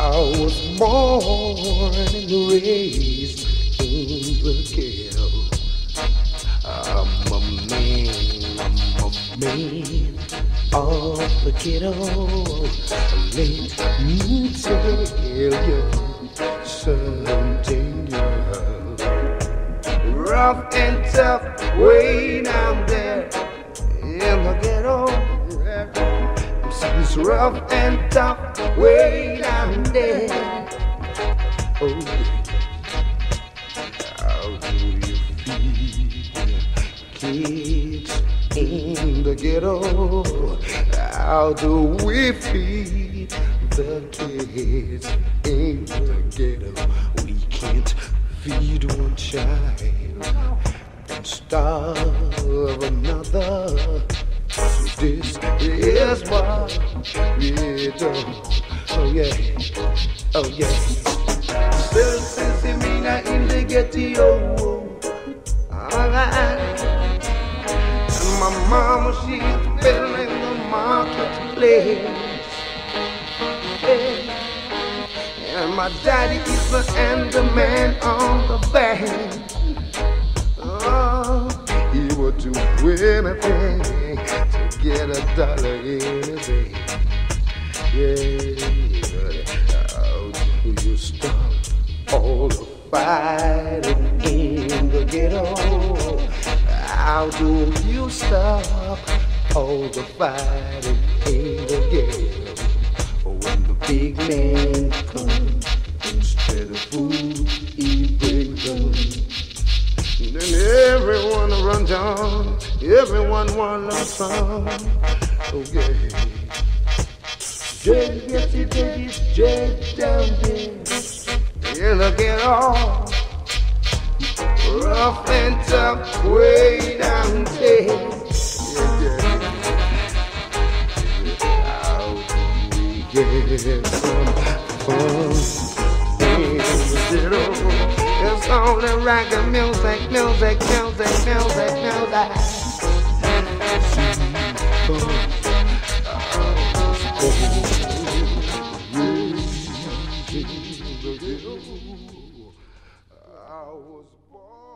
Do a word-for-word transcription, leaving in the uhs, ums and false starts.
was born and raised in the ghetto. I'm a man, I'm a man of the ghetto. Let me tell you something, girl. Rough and tough way down there in the ghetto. It's rough and tough way down there. Oh, yeah. How do you feel, kids in the ghetto? How do we feed the kids in the ghetto? We can't feed one child and starve another. This is what we do. Oh yeah, oh yeah. Still sissy mina in the ghetto. Alright. And my mama, she's building the marketplace. Yeah. And my daddy is the and the man on the band. Oh, he would do anything to get a dollar in a day. Yeah, how do you stop all the fighting in the ghetto? How do you stop all the fighting in the ghetto? When the big man comes, instead of food, he brings guns. Then everyone runs on, everyone wants some. Okay. Jay gets it, Jay gets Jay down there. In the ghetto, rough and tough way down there. Yeah, yeah. How do we get some fun in the ghetto? It's only reggae music, music, music, music, music. I was born.